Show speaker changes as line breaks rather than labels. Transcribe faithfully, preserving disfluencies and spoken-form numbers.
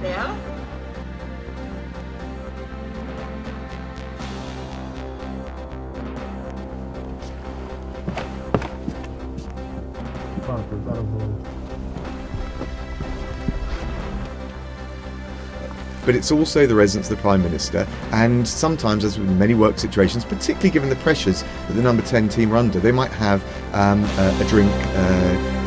there.
But it's also the residence of the Prime Minister, and sometimes, as in many work situations, particularly given the pressures that the number ten team are under, they might have um, a, a drink uh,